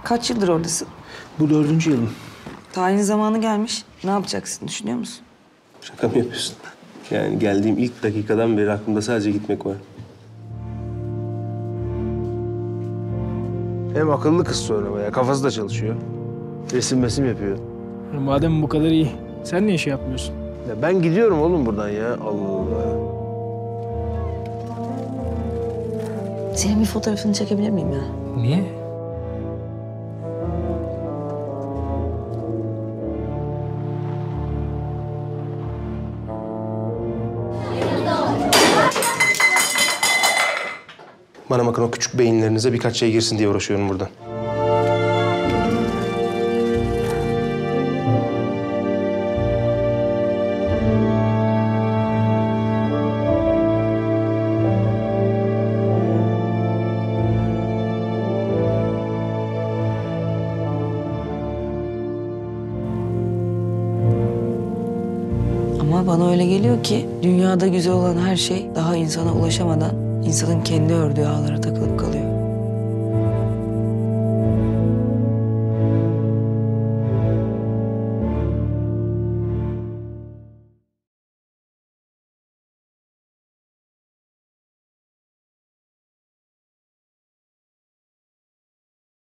Kaç yıldır oradasın? Bu 4. yılım. Tayin zamanı gelmiş. Ne yapacaksın düşünüyor musun? Şaka mı yapıyorsun? Yani geldiğim ilk dakikadan beri aklımda sadece gitmek var. Hem akıllı kız sonra bayağı. Kafası da çalışıyor. Resim yapıyor. Madem bu kadar iyi, sen niye şey yapmıyorsun? Ya ben gidiyorum oğlum buradan ya. Allah Allah. Senin bir fotoğrafını çekebilir miyim ya? Niye? Bana bakın, o küçük beyinlerinize birkaç şey girsin diye uğraşıyorum buradan. Ama bana öyle geliyor ki dünyada güzel olan her şey daha insana ulaşamadan insanın kendi ördüğü ağlara takılıp